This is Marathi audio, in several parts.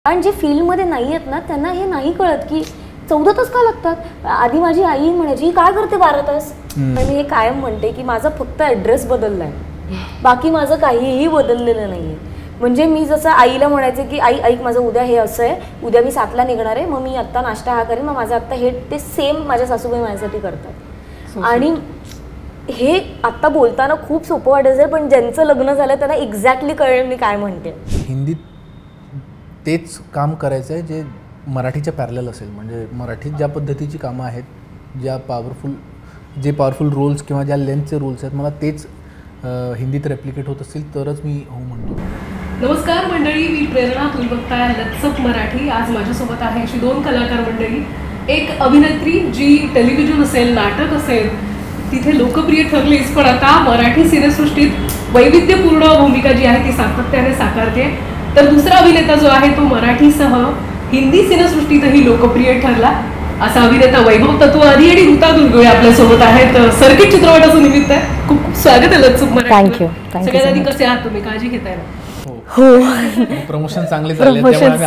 कारण जे फील्डमध्ये नाही आहेत ना त्यांना हे नाही कळत की 14 तास का लागतात. आधी माझी आई म्हणायची काय करते 12 तास. आणि मी हे कायम म्हणते की माझा फक्त ॲड्रेस बदलला आहे, बाकी माझं काहीही बदललेलं नाही आहे. म्हणजे मी जसं आईला म्हणायचे की आई ऐक माझं उद्या हे असं आहे, उद्या मी 7ला निघणार आहे, मग मी आत्ता नाश्ता हा करेन, मग माझं आत्ता हे ते सेम माझ्या सासूबाई माझ्यासाठी करतात. आणि हे आत्ता बोलताना खूप सोपं वाटायचं पण ज्यांचं लग्न झालं त्यांना एक्झॅक्टली कळेल मी काय म्हणते. हिंदीत तेच काम करायचं आहे जे मराठीच्या पॅरलल असेल. म्हणजे मराठीत ज्या पद्धतीची कामं आहेत, ज्या पॉवरफुल रोल्स किंवा ज्या लेंथचे रोल्स आहेत, मला तेच हिंदीत रेप्लिकेट होत असतील तरच मी हो म्हणतो. नमस्कार मंडळी, मी प्रेरणा. तुम्ही बघताय लत्सप मराठी. आज माझ्यासोबत आहे अशी 2 कलाकार मंडळी. एक अभिनेत्री जी टेलिव्हिजन असेल, नाटक असेल तिथे लोकप्रिय ठरलीच, पण आता मराठी सिनेसृष्टीत वैविध्यपूर्ण भूमिका जी आहे ती सातत्याने साकारते. तर दुसरा अभिनेता जो आहे तो मराठीसह हिंदी सिनेसृष्टीतही लोकप्रिय ठरला असा अभिनेता वैभव तत्वादी आणि ऋता दुर्गुळे आपल्यासोबत आहेत. सर्किट चित्रपटाचं निमित्त आहे. खूप खूप स्वागत आहे लत्सप मराठी. थँक्यू. सगळ्यात आधी कसे आहात तुम्ही? काळजी घेताय ना? हो, प्रमोशन चांगले झाले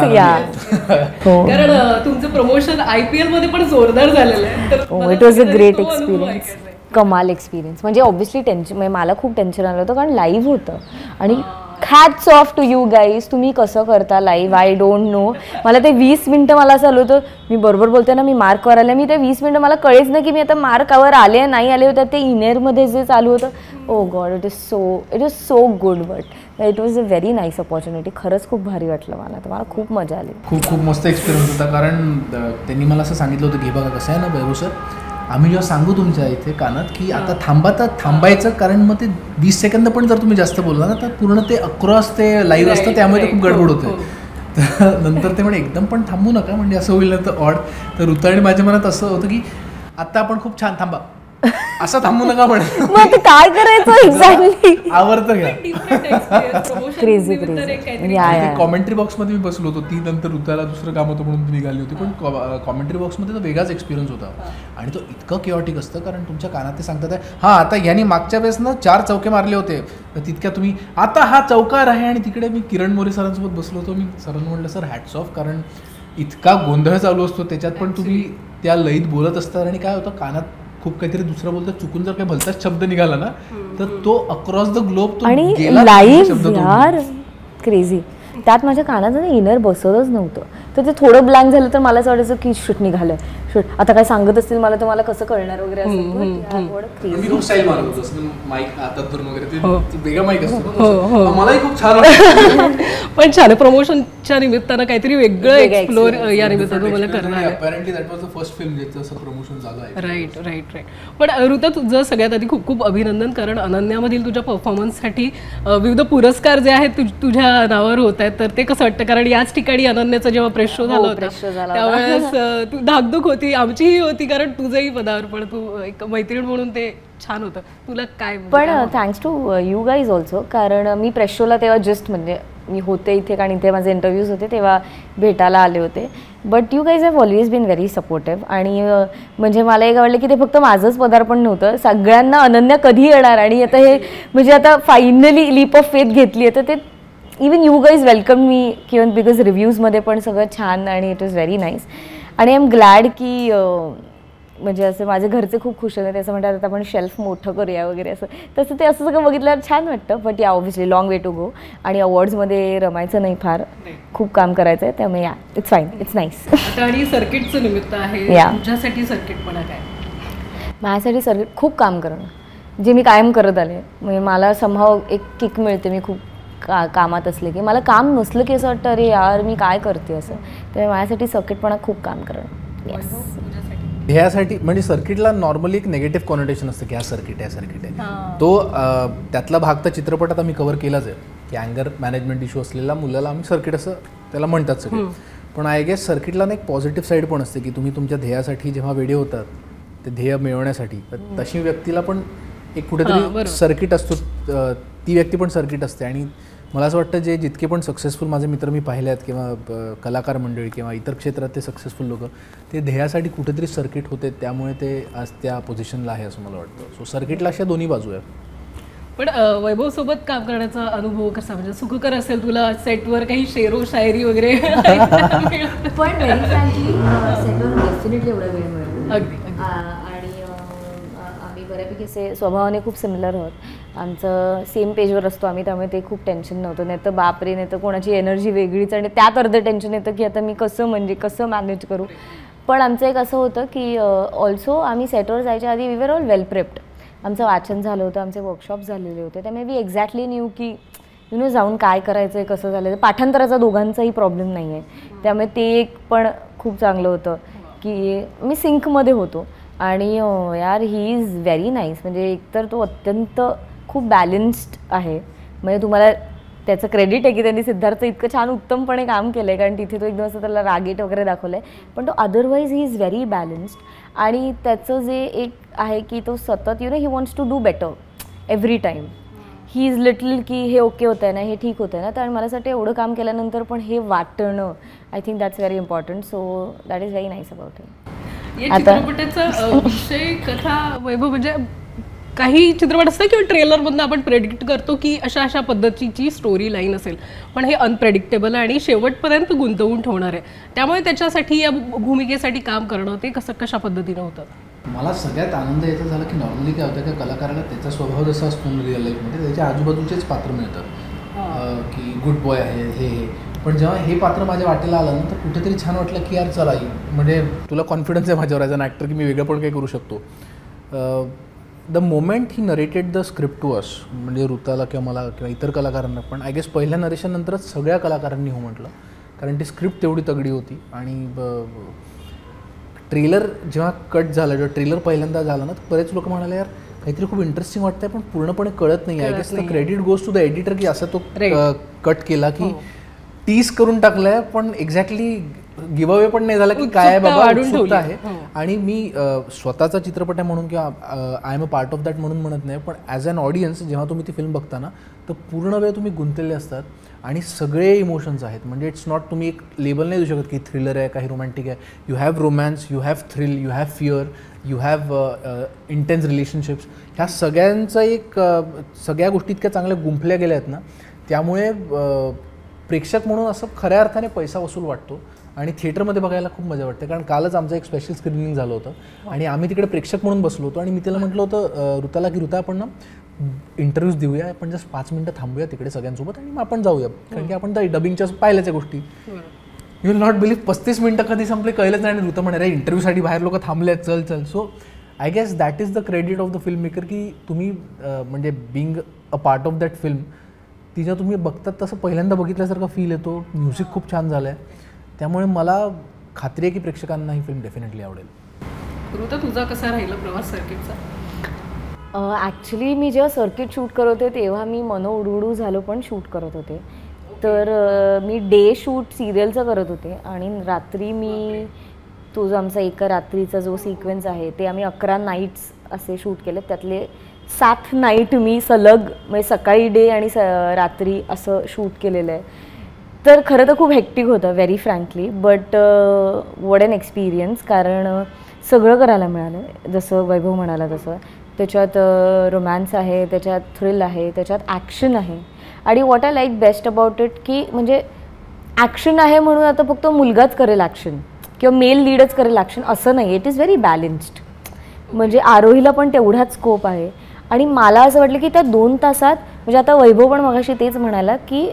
कारण तुमचं प्रमोशन IPL मध्ये पण जोरदार झालेलं आहे. It was a great experience, कमाल एक्सपिरियन्स. म्हणजे ऑब्व्हियसली टेन्शन, म्हणजे मला खूप टेन्शन आलं होतं कारण लाईव्ह होतं. आणि hats off to you guys, तुम्ही कसं करता लाईव्ह, आय डोंट नो. मला ते 20 मिनटं मला असं आलं होतं, मी बरोबर बोलते ना, मी मार्कवर आले, मी ते 20 मिनटं मला कळेच ना की मी आता मार्कवर आले नाही आले होते. ते इनेरमध्ये जे चालू होतं, oh God, it is so good. But it was a very nice opportunity. खरंच खूप भारी वाटलं मला, तर मला खूप मजा आली. खूप मस्त एक्सपिरियन्स होता. कारण त्यांनी मला असं सांगितलं होतं की बघा कसं आहे ना वैभव सर, आम्ही जेव्हा सांगू तुमच्या इथे कानात की आता थांबा, तर थांबायचं. कारण मग ते 20 सेकंद पण जर तुम्ही जास्त बोलला ना तर पूर्ण ते अक्रॉस ते लाईव्ह असतं, त्यामुळे ते खूप गडबड होते. तर नंतर ते म्हणे एकदम पण थांबू नका, म्हणजे असं होईल ना तर ऑड. तर ऋता आणि माझ्या मनात असं होतं की आता आपण खूप छान थांबा, असं थांबू नका म्हणे. मग काय करायचं एक्झॅक्टली, आवडतं घ्या. क्रेझी. कॉमेंट्री बॉक्समध्ये मी बसलो होतो. ती नंतर ऋताला दुसरं काम होतं म्हणून ती निघाली होती. पण कॉमेंट्री बॉक्समध्ये तो वेगळाच एक्सपिरियन्स होता. आणि तो इतकं किओटिक असतं कारण तुमच्या कानात ते सांगतात हां आता ह्यानी मागच्या वेळेस ना 4 चौके मारले होते, तर तितक्या तुम्ही आता हा चौकार आहे. आणि तिकडे मी किरण मोरे सरांसोबत बसलो होतो. मी सरांना म्हटलं सर हॅट्स ऑफ, कारण इतका गोंधळ चालू असतो त्याच्यात पण तुम्ही त्या लयीत बोलत असतात. आणि काय होतं कानात खूप काहीतरी दुसरं बोलतात, चुकून जर काही भलताच शब्द निघाला ना तर तो अक्रॉस द ग्लोब तो आणि लाईव्ह यार क्रेझी. त्यात माझ्या कानात इनर बसतच नव्हतं, तर ते थोडं ब्लँक झालं तर मला असं वाटायचं की शूट निघालं, शूट आता काय सांगत असतील मला, तर मला कसं कळणार वगैरे असं. पण छान प्रमोशनच्या निमित्तानं काहीतरी वेगळं एक्सप्लोर या निमित्तानं मला करणार. राईट. पण ऋता तुझं सगळ्यात आधी खूप खूप अभिनंदन, कारण अनन्यामधील तुझ्या परफॉर्मन्ससाठी विविध पुरस्कार जे आहेत तुझ्या नावावर होत आहेत. तर ते कसं वाटतं, कारण याच ठिकाणी अनन्याचा जेव्हा प्रेस शो झाला होता त्यावेळेस तू धाकधूक होती, आमचीही होती, कारण तुझंही पदार्पण, तू एक मैत्रीण म्हणून ते छान होतं. तुला काय? पण thanks to you guys also, कारण मी प्रेस शोला तेव्हा जस्ट म्हणजे मी होते इथे, कारण इथे माझे इंटरव्ह्यूज होते तेव्हा भेटायला आले होते. But you guys have always been very supportive. आणि म्हणजे मला एक आवडलं की ते फक्त माझंच पदार्पण नव्हतं, सगळ्यांना अनन्या कधी येणार. आणि आता हे म्हणजे आता फायनली लीप ऑफ फेथ घेतली आहे, तर ते इवन यू गाईज वेलकम मी किंवा बिकॉज रिव्ह्यूजमध्ये पण सगळं छान आणि इट वॉज व्हेरी नाईस. आणि आय एम ग्लॅड की म्हणजे असं माझे घरचे खूप खुश होते. असं म्हणतात आता आपण शेल्फ मोठं करूया वगैरे असं, तसं ते असं सगळं बघितल्यावर छान वाटतं. But yeah obviously long way to go. आणि अवॉर्ड्समध्ये रमायचं नाही, फार खूप काम करायचं आहे, त्यामुळे इट्स फाईन, इट्स नाईस. आणि सर्किटचं निमित्त आहे, तुझ्यासाठी सर्किटपणा काय? माझ्यासाठी सर्किट खूप काम करणं, जे मी कायम करत आले. म्हणजे मला समहाव एक किक मिळते, मी खूप कामात असले की मला काम नसलं की असं वाटतं अरे यार मी काय करते असं. तर माझ्यासाठी सर्किटपणा खूप काम करणं. येस. ह्यासाठी म्हणजे सर्किटला नॉर्मली एक नेगेटिव्ह कॉनोटेशन असतं की हा सर्किट आहे. तो त्यातला भाग तर चित्रपटात आम्ही कव्हर केलाच आहे की अँगर मॅनेजमेंट इश्यू असलेल्या मुलाला आम्ही सर्किट असं त्याला म्हणतात सगळे. पण आय गेस सर्किटला एक पॉझिटिव्ह साईड पण असते की तुम्ही तुमच्या ध्येयासाठी जेव्हा वेडे होतात ते ध्येय मिळवण्यासाठी, तशी व्यक्तीला पण एक कुठेतरी सर्किट असतो, ती व्यक्ती पण सर्किट असते. आणि मला असं वाटतं जितके पण सक्सेसफुल माझे मित्र मी पाहिले आहेत किंवा कलाकार मंडळी किंवा इतर क्षेत्रात ते सक्सेसफुल लोक, ते ध्येयासाठी कुठेतरी सर्किट होते, त्यामुळे ते आज त्या पोझिशनला आहे असं मला वाटतं. सो सर्किटला अशा दोन्ही बाजू आहेत. पण वैभव सोबत काम करण्याचा अनुभव कसा, म्हणजे सुखकर असेल तुला? सेटवर काही शेरो शायरी वगैरे? पण व्हेरी फ्रँकली सेटवर डेफिनेटली एवढा वेळ मिळतो. अगदी आणि आम्ही बऱ्यापैकी स्वभावाने खूप सिमिलर आहोत. आमचं सेम पेजवर असतो आम्ही, त्यामुळे ते खूप टेन्शन नव्हतं. नाही तर बापरे, नाही तर कोणाची एनर्जी वेगळीच आणि त्यात अर्धं टेन्शन येतं की आता मी कसं मॅनेज करू. पण आमचं एक असं होतं की ऑल्सो आम्ही सेटवर जायच्या आधी we were all well prepped. आमचं वाचन झालं होतं, आमचे वर्कशॉप झालेले होते, त्यामुळे वी एक्झॅक्टली न्यू की जाऊन काय करायचं आहे, कसं झालं. पाठांतराचा दोघांचाही प्रॉब्लेम नाही आहे, त्यामुळे ते एक पण खूप चांगलं होतं की मी सिंकमध्ये होतो. आणि यार ही इज व्हेरी नाईस. म्हणजे एकतर तो अत्यंत खूप बॅलन्स्ड आहे. म्हणजे तुम्हाला त्याचं क्रेडिट आहे की त्यांनी सिद्धार्थचं इतकं छान उत्तमपणे काम केलं आहे, कारण तिथे तो एकदम असं त्याला रागीट वगैरे दाखवलं आहे, पण तो otherwise he is very balanced. आणि त्याचं जे एक आहे की तो सतत he wants to do better every time. He is little की हे ओके होतं आहे ना, हे ठीक होतं आहे ना. तर मला असं वाटतं एवढं काम केल्यानंतर पण हे वाटणं, I think that's very important. So that is very nice about him. या चित्रपटाचा विषय कथा वैभव, म्हणजे काही चित्रपट असतात किंवा ट्रेलरमधून आपण प्रेडिक्ट करतो की अशा पद्धतीची स्टोरी लाईन असेल, पण हे अनप्रेडिक्टेबल आणि शेवटपर्यंत गुंतवून ठेवणार आहे. त्यामुळे त्याच्यासाठी या भूमिकेसाठी काम करणं ते कशा पद्धतीनं होतं? मला सगळ्यात आनंद याचा झाला की नॉर्मली काय होतं की कलाकाराला त्याचा स्वभाव जसा असतो रिअल लाईफमध्ये त्याच्या आजूबाजूचेच पात्र मिळतं की गुड बॉय आहे हे. पण जेव्हा हे पात्र माझ्या वाटेला आलं ना, तर कुठेतरी छान वाटलं की यार चला, म्हणजे तुला कॉन्फिडन्स आहे माझ्यावर ॲज अन ॲक्टर की मी वेगळं पण काही करू शकतो. The moment he narrated the script to us, म्हणजे ऋताला किंवा मला किंवा इतर कलाकारांना पण आय गेस पहिल्या नरेशननंतरच सगळ्या कलाकारांनी हो म्हटलं, कारण ती स्क्रिप्ट तेवढी तगडी होती. आणि ट्रेलर जेव्हा कट झालं, जेव्हा ट्रेलर पहिल्यांदा झालं ना, तर बरेच लोक म्हणाले यार काहीतरी खूप इंटरेस्टिंग वाटतंय पण पूर्णपणे कळत नाही. I guess the credit goes to the editor की असं तो कट केला की टीज करून टाकलाय, पण एक्झॅक्टली गिव्ह अवे पण नाही झाला की काय बाबा उत्सुकता आहे. आणि मी स्वतःचा चित्रपट आहे म्हणून किंवा I am a part of that म्हणून म्हणत नाही, पण ॲज अन ऑडियन्स जेव्हा तुम्ही ती फिल्म बघता ना, तर पूर्ण वेळ तुम्ही गुंतलेले असतात आणि सगळे इमोशन्स आहेत. म्हणजे इट्स नॉट, तुम्ही एक लेबल नाही देऊ शकत की थ्रिलर आहे, काही रोमॅन्टिक आहे. You have romance, you have thrill, you have fear, you have intense relationships. ह्या सगळ्यांचा एक सगळ्या गोष्टी इतक्या चांगल्या गुंफल्या गेल्या आहेत ना, त्यामुळे प्रेक्षक म्हणून असं खऱ्या अर्थाने पैसा वसूल वाटतो. आणि थिएटरमध्ये बघायला खूप मजा वाटते, कारण कालच आमचं एक स्पेशल स्क्रीनिंग झालं होतं आणि आम्ही तिकडे प्रेक्षक म्हणून बसलो होतो. आणि मी त्याला म्हटलं होतं ऋताला की ऋता आपण ना इंटरव्ह्यूज देऊया, आपण जस्ट 5 मिनटं थांबूया तिकडे सगळ्यांसोबत आणि मग आपण जाऊया, कारण की आपण तर डबिंगच्या पाहिल्याच्या गोष्टी. यू विल नॉट बिलीव्ह 35 मिनटं कधी संपले कळलंच नाही. आणि ऋता म्हणाले इंटरव्ह्यूसाठी बाहेर लोक थांबले, चल. So I guess that is the credit of the film maker की तुम्ही म्हणजे being a part of that film, तिच्या तुम्ही बघतात तसं पहिल्यांदा बघितल्यासारखा फील येतो. म्युझिक खूप छान झालं आहे, त्यामुळे मला खात्री आहे की प्रेक्षकांना ही फिल्म डेफिनेटली आवडेल. ऋता, तुझा कसा राहिला प्रवास सर्किटचा? ॲक्च्युली मी जेव्हा सर्किट शूट करत होते तेव्हा मी उडूडू झालो पण शूट करत होते. तर मी डे शूट सिरियलचं करत होते आणि रात्री मी तो जो आमचा एका रात्रीचा जो सिक्वेन्स आहे ते आम्ही 11 नाईट्स असे शूट केले. त्यातले 7 नाईट मी सलग, म्हणजे सकाळी डे आणि रात्री असं शूट केलेलं आहे. तर खरं तर खूप हेक्टिक होतं very frankly, but what an experience. कारण सगळं करायला मिळालं, जसं वैभव म्हणाला तसं. त्याच्यात रोमॅन्स आहे, त्याच्यात थ्रिल आहे, त्याच्यात ॲक्शन आहे. आणि what I like best about it की म्हणजे ॲक्शन आहे म्हणून आता फक्त मुलगाच करेल ॲक्शन किंवा मेल लीडच करेल ॲक्शन असं नाही. It is very balanced. म्हणजे आरोहीला पण तेवढाच स्कोप आहे. आणि मला असं वाटलं की त्या 2 तासात, म्हणजे आता वैभव पण मगाशी तेच म्हणाला की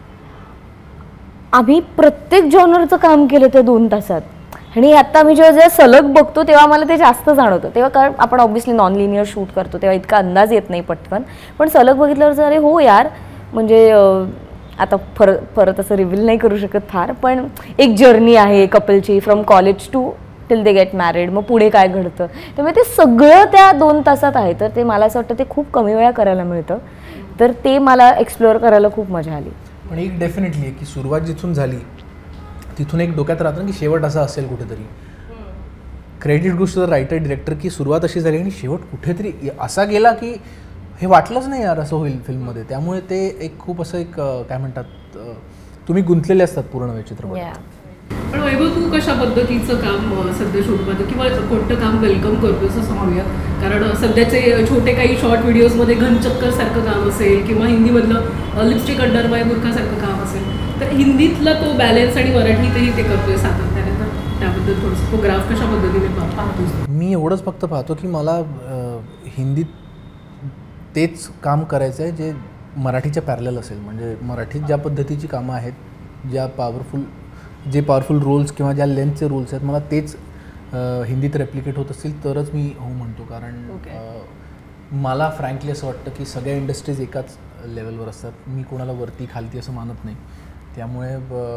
आम्ही प्रत्येक जॉनरचं काम केलं त्या 2 तासात. आणि आता आम्ही जेव्हा सलग बघतो तेव्हा मला ते जास्त जाणवतं. तेव्हा कारण आपण ऑब्व्हियसली नॉन लिनियर शूट करतो तेव्हा इतका अंदाज येत नाही पटकन, पण सलग बघितल्यावर अरे हो यार, म्हणजे आता परत असं रिव्हील नाही करू शकत फार, पण एक जर्नी आहे कपलची from college to till they get married, मग पुढे काय घडतं, त्यामुळे ते सगळं त्या 2 तासात आहे. तर ते मला असं वाटतं ते खूप कमी वेळा करायला मिळतं, तर ते मला एक्सप्लोअर करायला खूप मजा आली. पण एक डेफिनेटली आहे की सुरुवात जिथून झाली तिथून एक डोक्यात राहतं ना की शेवट असा असेल कुठेतरी. Credit goes to the writer director की सुरुवात अशी झाली आणि शेवट कुठेतरी असा गेला की हे वाटलंच नाही यार असं होईल फिल्ममध्ये. त्यामुळे ते एक खूप असं एक काय म्हणतात, तुम्ही गुंतलेले असतात पूर्ण वेळ चित्रपट. पण वैभव, तू कशा पद्धतीचं काम सध्या शूटमध्ये किंवा कोणतं काम वेलकम करतोस असं म्हणूयात? कारण सध्याचे छोटे काही शॉर्ट व्हिडिओजमध्ये घनचक्कर सारखं काम असेल किंवा हिंदीमधलं लिपस्टिक अंडर बाय बुरखा सारखं काम असेल, तर हिंदीतला तो बॅलन्स आणि मराठीतही ते करतोय सातत्याने. तर त्याबद्दल थोडंसं तो ग्राफ कशा पद्धतीने पाहतोस? मी एवढंच फक्त पाहतो की मला हिंदीत तेच काम करायचं आहे जे मराठीच्या पॅरलल असेल. म्हणजे मराठीत ज्या पद्धतीची कामं आहेत, ज्या पॉवरफुल रोल्स किंवा ज्या लेंथचे रोल्स आहेत, मला तेच हिंदीत रेप्लिकेट होत असतील तरच मी हो म्हणतो. कारण मला फ्रँकली असं वाटतं की सगळ्या इंडस्ट्रीज एकाच लेवलवर असतात. मी कोणाला वरती खालती असं मानत नाही. त्यामुळे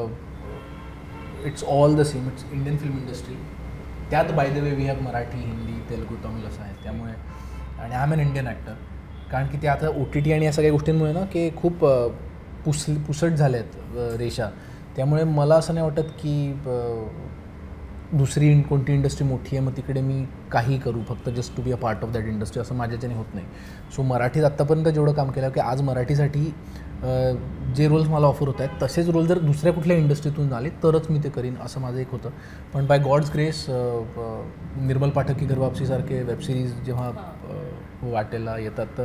it's all the same. It's Indian film industry. त्यात by the way we have Marathi, Hindi, Telugu, Tamil असं आहे. त्यामुळे आणि I am an Indian actor. कारण की ते आता OTT आणि या सगळ्या गोष्टींमुळे ना की खूप पुसट झाले आहेत रेषा. त्यामुळे मला असं नाही वाटत की दुसरी कोणती इंडस्ट्री मोठी आहे मग तिकडे मी काही करू फक्त just to be a part of that industry, असं माझ्याच्याने होत नाही. सो मराठीत आत्तापर्यंत जेवढं काम केलं की आज मराठीसाठी जे रोल्स मला ऑफर होत आहेत तसेच रोल जर दुसऱ्या कुठल्या इंडस्ट्रीतून आले तरच मी ते करीन, असं माझं एक होतं. पण by God's grace Nirmal Pathak की घर वापसीसारखे वेबसिरीज जेव्हा वाटेला येतात तर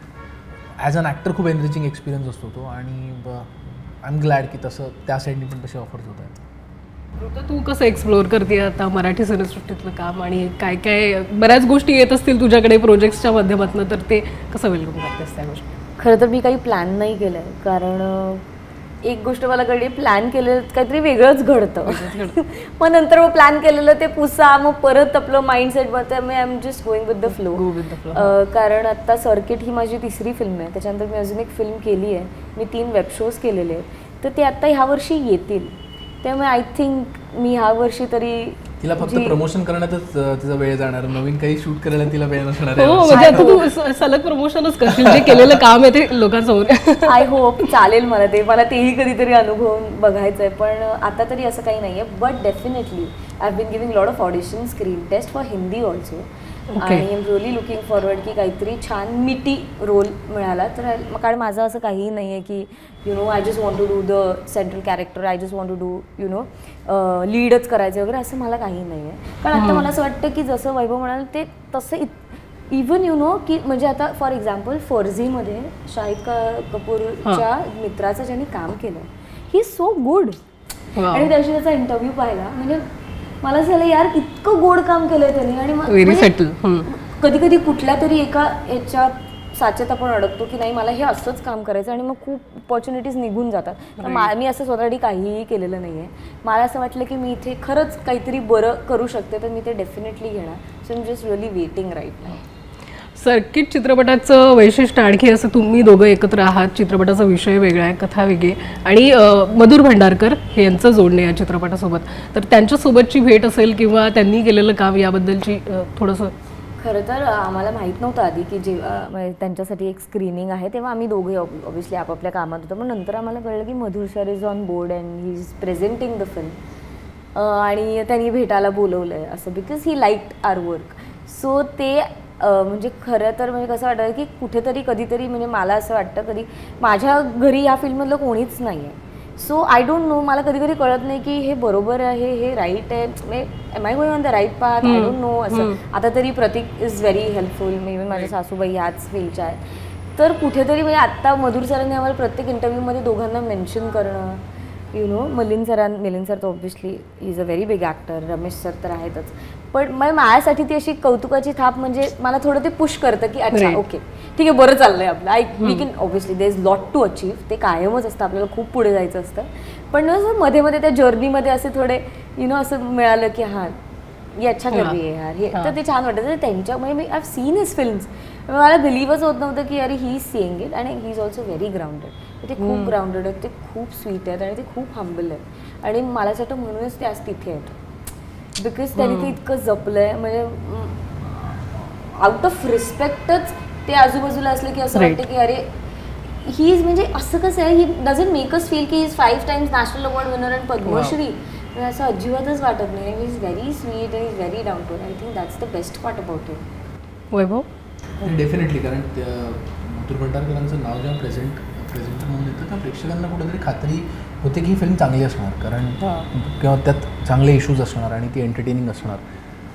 ॲज अन ॲक्टर खूप एनरिचिंग एक्सपिरियन्स असतो तो. आणि आय एम ग्लॅड की तसं त्या साईडनी पण तसे ऑफर्स होत आहेत. तर तू कसं एक्सप्लोअर करते आता मराठी सिनेसृष्टीतलं काम आणि काय काय बऱ्याच गोष्टी येत असतील तुझ्याकडे प्रोजेक्ट्सच्या माध्यमातून, तर ते कसं वेलकम करतेस त्या गोष्टी? खरं तर मी काही प्लॅन नाही केलं आहे. कारण एक गोष्ट मला कळली, प्लॅन केलेलं काहीतरी वेगळंच घडतं. मग नंतर मग प्लॅन केलेलं ते पुसा, मग परत आपलं माइंडसेट बनतं. मी I am just going with the flow. कारण आत्ता सर्किट ही माझी 3री फिल्म आहे. त्याच्यानंतर मी अजून एक फिल्म केली आहे. मी 3 वेब शोज केलेले आहेत. तर ते आत्ता ह्या वर्षी येतील. त्यामुळे आय थिंक मी ह्या वर्षी तरी तिला फक्त प्रमोशन करण्यातच तिचा वेळ जाणार. नवीन काही शूट करायला तिला वेळ नसणार. हो, म्हणजे आता तू सलग प्रमोशनच करशील, जे केलेलं काम आहे ते लोकांसमोर. आय होप चालेल मला ते. मला तेही कधीतरी अनुभवून बघायचं आहे. पण आता तरी असं काही नाही आहे. But definitely I have been giving lot of audition, screen test for Hindi also. आणि I am really looking forward की काहीतरी छान मिटी रोल मिळाला तर. कारण माझं असं काहीही नाही आहे की I just want to do the central character, I just want to do लीडच करायचं वगैरे असं मला काही नाही आहे. कारण आता मला असं वाटतं की जसं वैभव म्हणाल ते तसं इवन की म्हणजे आता फॉर एक्झाम्पल फर्झीमध्ये शाहिद कपूरच्या मित्राचं ज्यांनी काम केलं, ही इज सो गुड. आणि त्याचा इंटरव्ह्यू पाहिला म्हणजे मला झालं यार इतकं गोड काम केलंय त्यांनी. आणि कधी कधी कुठल्या तरी एका याच्यात साचेत आपण अडकतो की नाही मला हे असंच काम करायचं आणि मग खूप अपॉर्च्युनिटीज निघून जातात. तर मी असं स्वतःसाठी काहीही केलेलं नाही आहे. मला असं वाटलं की मी इथे खरंच काहीतरी बरं करू शकते तर मी ते डेफिनेटली घेणार. So I am just really waiting right now. Circuit चित्रपटाचं वैशिष्ट्य आणखी असं तुम्ही दोघं एकत्र आहात. चित्रपटाचा विषय वेगळा आहे, कथा वेगळी आणि मधुर भंडारकर हे यांचं जोडणे या चित्रपटासोबत. तर त्यांच्यासोबतची भेट असेल किंवा त्यांनी केलेलं काम याबद्दलची थोडंसं. खरं तर आम्हाला माहीत नव्हतं आधी की जेव्हा त्यांच्यासाठी एक स्क्रीनिंग आहे तेव्हा आम्ही दोघे ऑब्व्हियसली आपापल्या कामात होतो. पण नंतर आम्हाला कळलं की Madhur sir is on board and he is presenting the film. आणि त्यांनी भेटायला बोलवलं आहे असं because he liked our work. So ते म्हणजे खरं तर म्हणजे कसं वाटतं की कुठेतरी कधीतरी म्हणजे मला असं वाटतं कधी माझ्या घरी या फिल्ममधलं कोणीच नाही आहे. सो आय डोंट नो, मला कधी कधी कळत नाही की हे बरोबर आहे, हे राईट आहे, am I going on the right path, I don't know असं. आता तरी Prateek is very helpful. Even माझ्या सासूबाई ह्याच फील्डच्या आहेत. तर कुठेतरी म्हणजे आत्ता मधुर सरांनी आम्हाला प्रत्येक इंटरव्ह्यूमध्ये दोघांना मेन्शन करणं. मिलिंद सर तर obviously is a very big actor. Ramesh sir तर आहेतच. पण माझ्यासाठी ती अशी कौतुकाची थाप म्हणजे मला थोडं ते पुश करतं की अच्छा ओके ठीक आहे बरं चाललंय आपलं. We can obviously there is lot to achieve. ते कायमच असतं, आपल्याला खूप पुढे जायचं असतं. पण मध्ये मध्ये त्या जर्नीमध्ये असे थोडे असं मिळालं की हां ये अच्छा कर रही है यार, हे तर ते छान वाटतं. त्यांच्यामुळे मी I have seen his films. मला बिलीव्हच होत नव्हतं की अरे ही इज सीइंग इट. आणि he is also very grounded. ते खूप ग्राउंडेड आहेत, ते खूप स्वीट आहेत आणि ते खूप हंबल आहेत. आणि मला असं वाटतं म्हणूनच ते आज तिथे आहेत बिकॉज त्यांनी ते इतकं जपलंय. म्हणजे आउट ऑफ रिस्पेक्टच ते आजूबाजूला असलं की असं वाटतं की अरे ही इज म्हणजे असं कसं आहे, he doesn't make us feel की he is 5 times national award winner and Padmashri. असं अजिबातच वाटत नाही. He is very sweet and is very down to earth. I think that's the best part about him. Vaibhav definitely. कारण मधुर भंडारकरांचं नाव जेव्हा प्रेझेंटर म्हणून येतं तर प्रेक्षकांना कुठेतरी खात्री होते की ही फिल्म चांगली असणार. कारण किंवा त्यात चांगले इश्यूज असणार आणि ती एंटरटेनिंग असणार.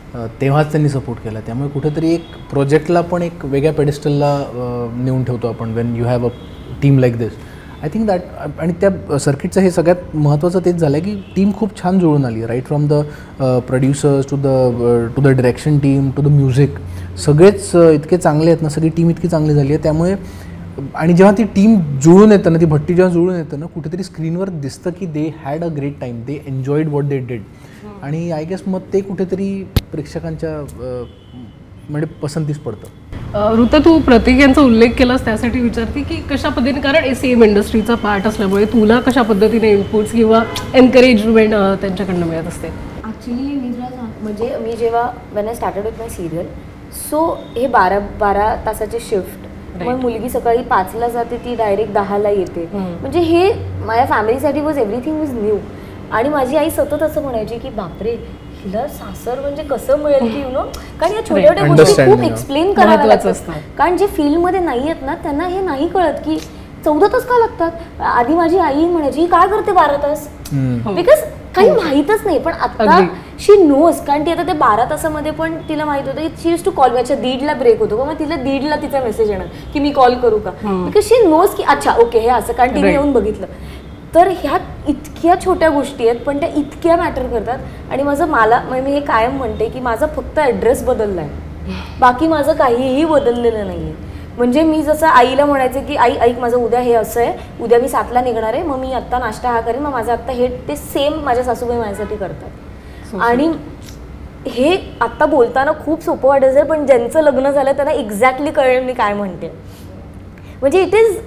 तेव्हाच त्यांनी सपोर्ट केला. त्यामुळे कुठेतरी एक प्रोजेक्टला पण एक वेगळ्या पेडेस्टलला नेऊन ठेवतो आपण when you have a team like this. I think that. आणि त्या सर्किटचं हे सगळ्यात महत्त्वाचं तेच झालं आहे की टीम खूप छान जुळून आली. Right from the producers to the direction team to the music, सगळेच इतके चांगले आहेत ना, सगळी टीम इतकी चांगली झाली आहे. त्यामुळे आणि जेव्हा ती टीम जुळून येतं ना, ती भट्टी जेव्हा जुळून येतं ना, कुठेतरी स्क्रीनवर दिसतं की they had a great time, they enjoyed what they did. आणि आय गेस मग ते कुठेतरी प्रेक्षकांच्या म्हणजे पसंतीस पडतं. ऋता, तू प्रतीक यांचा उल्लेख केलास त्यासाठी विचारते की कशा पद्धतीने, कारण सेम इंडस्ट्रीचा पार्ट असल्यामुळे तुला कशा पद्धतीने इनपुट्स किंवा एनकरेजमेंट त्यांच्याकडनं मिळत असते? ॲक्च्युली मी तुला म्हणजे मी जेव्हा when I started with my serial, so हे 12 तासाचे शिफ्ट, मग मुलगी सकाळी 5ला जाते, ती डायरेक्ट 10ला येते. म्हणजे हे माझ्या फॅमिलीसाठी वॉज एव्हरीथिंग वॉज न्यू. आणि माझी आई सतत असं म्हणायची की बापरे, हिला सासर म्हणजे कसं मिळेल की कारण या छोट्या छोट्या गोष्टी खूप एक्सप्लेन कराव्या लागतात. कारण जे फील्डमध्ये नाही आहेत ना, त्यांना हे नाही कळत की 14 तास का लागतात. आधी माझी आई म्हणायची काय करते 12 तास, बिकॉज काही माहीतच नाही. पण आता शी नोज, कारण ती आता ते 12 तासामध्ये पण तिला माहित होतं की शी यूज टू कॉल. माझ्या 1:30ला ब्रेक होतो, मग तिला 1:30ला तिचा मेसेज येणार की मी कॉल करू का, बिकॉज शी नोज की अच्छा ओके हे असं, कारण तिने येऊन बघितलं. तर ह्या इतक्या छोट्या गोष्टी आहेत पण त्या इतक्या मॅटर करतात. आणि मला मी हे कायम म्हणते की माझा फक्त ॲड्रेस बदलला आहे, बाकी माझं काहीही बदललेलं नाही आहे. म्हणजे मी जसं आईला म्हणायचे की आई ऐक, माझं उद्या हे असं आहे, उद्या मी 7ला निघणार आहे, मग मी आत्ता नाश्ता हा करेन, मग माझं आत्ता हे, ते सेम माझ्या सासूबाई माझ्यासाठी करतात. आणि हे आत्ता बोलताना खूप सोपं वाटत असेल, पण ज्यांचं लग्न झालं त्यांना एक्झॅक्टली कळेल मी काय म्हणते. म्हणजे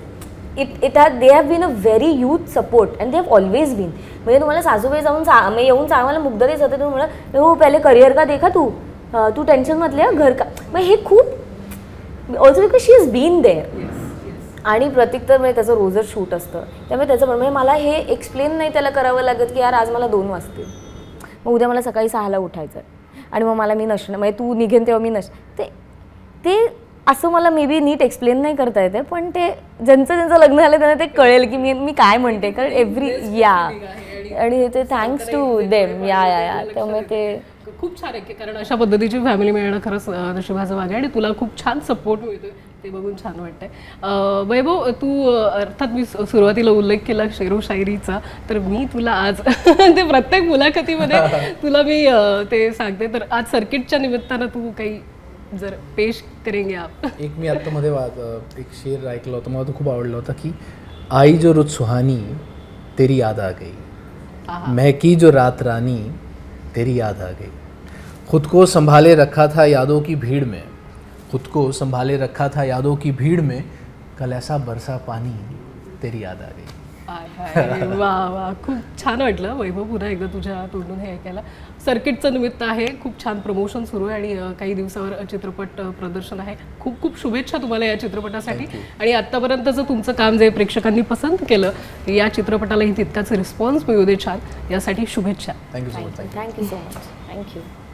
they have been a very huge support and they have always been. म्हणजे तुम्हाला सासूबाई जाऊन येऊन सांगायला मुग्ध देत होते, तुम्ही म्हणा हो पहिले करिअर का देखा, तू टेन्शनमधले घर का. मग हे खूप also because she is been there. आणि प्रतीक तर म्हणजे त्याचं रोजच शूट असतं, त्यामुळे त्याचं पण म्हणजे मला हे एक्सप्लेन नाही त्याला करावं लागत की यार आज मला 2 वाजतील, मग उद्या मला सकाळी 6ला उठायचं आहे आणि मग मला मी नसणं, म्हणजे तू निघेन तेव्हा मी ते असं मला मे बी नीट एक्सप्लेन नाही करता येते. पण ते ज्यांचं लग्न झालं त्यांना ते कळेल की मी काय म्हणते. कारण आणि ते थँक्स टू देम. या त्यामुळे ते खूप छान आहे, कारण अशा पद्धतीची फॅमिली मिळणं खरंच नशिबाचं भाग आहे. आणि तुला खूप छान सपोर्ट मिळतो, ते बघून छान वाटतंय. वैभव, तू अर्थात मी सुरुवातीला उल्लेख केला शेरो शायरीचा, तर मी तुला आज ते प्रत्येक मुलाखतीमध्ये तुला मी ते सांगते. तर आज सर्किटच्या निमित्तानं तू काही जर पेश करेंगे आप? एक मी आत्ता मध्ये एक शेर ऐकला होता, मला तो खूप आवडला होता की आई जो रुत सुहानी तेरी याद आ गई, महकी जो रात रानी तेरी याद आ गई, खुद को संभाले रखा था यादों की भीड़ में, खुद को संभाले रखा था यादों की भीड़ में, कल ऐसा बरसा पानी तेरी याद आ गई. वा वा, खूप छान वाटलं वैभव, पुन्हा एकदा तुझ्या तोंडून हे ऐकायला. सर्किटचं निमित्त आहे, खूप छान प्रमोशन सुरू आहे आणि काही दिवसावर चित्रपट प्रदर्शन आहे. खूप खूप शुभेच्छा तुम्हाला या चित्रपटासाठी. आणि आत्तापर्यंतचं तुमचं काम जे प्रेक्षकांनी पसंत केलं, या चित्रपटालाही तितकाच रिस्पॉन्स मिळू दे छान, यासाठी शुभेच्छा. Thank you so much. Thank you so much. Thank you.